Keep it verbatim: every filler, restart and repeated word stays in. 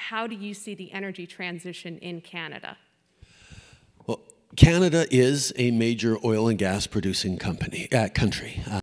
how do you see the energy transition in Canada? Well, Canada is a major oil and gas producing company, uh, country. Uh,